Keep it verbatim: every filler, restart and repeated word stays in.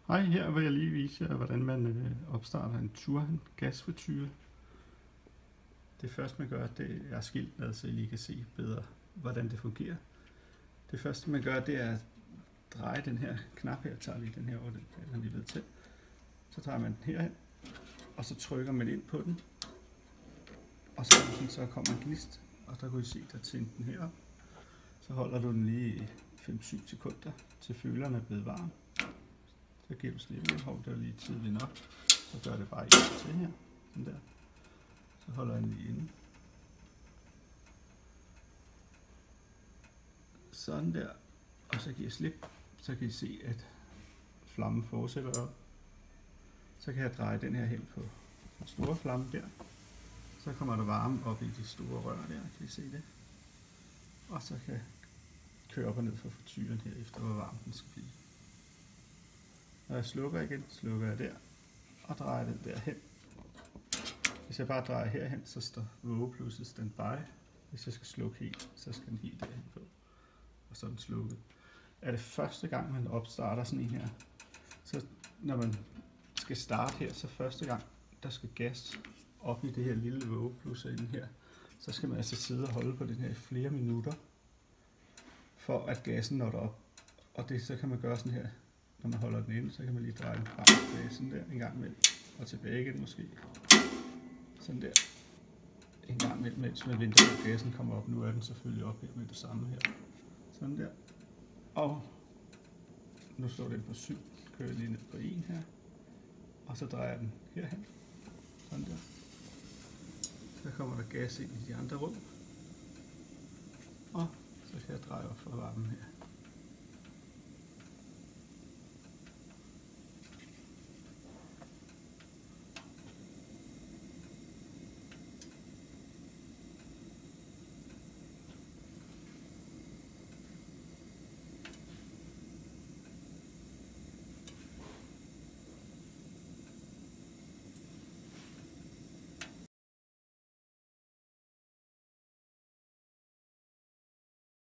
Hej, her vil jeg lige vise jer, hvordan man øh, opstarter en Turhan gasfriture. Det første man gør, det er skilt med, så I lige kan se bedre, hvordan det fungerer. Det første man gør, det er at dreje den her knap her. Jeg tager lige den her, hvor den er lige ved til. Så drejer man den herhen, og så trykker man ind på den. Og så, så kommer en gnist, og der kan I se, der tænder den herop. Så holder du den lige fem til syv sekunder, til føleren er blevet varm. Så giver du slip igen. Hov, det var lige tidligt nok. Så gør det bare en til her. Den der. Så holder jeg den lige inde. Sådan der. Og så giver jeg slip. Så kan I se, at flammen fortsætter op. Så kan jeg dreje den her hen på den store flamme der. Så kommer der varme op i de store rør der. Kan I se det? Og så kan jeg køre op og ned for frityren her, efter hvor varm den skal blive. Når jeg slukker igen, slukker jeg der, og drejer den derhen. Hvis jeg bare drejer herhen, så står vågeplusset standby. Hvis jeg skal slukke helt, så skal den helt derhen på. Og så er den slukket. Er det første gang, man opstarter sådan en her, så når man skal starte her, så første gang, der skal gas op i det her lille vågeplus inde her, så skal man altså sidde og holde på den her i flere minutter, for at gassen når derop. Og det så kan man gøre sådan her. Når man holder den inde, så kan man lige dreje den frem og tilbage, sådan der, en gang imellem, og tilbage igen måske. Sådan der. En gang imellem, mens man venter på, at gassen kommer op. Nu er den selvfølgelig op her med det samme her. Sådan der. Og nu står den på syv. Kører lige ned på en her. Og så drejer jeg den herhen. Sådan der. Så kommer der gas ind i de andre rum. Og så kan jeg dreje op for varmen her.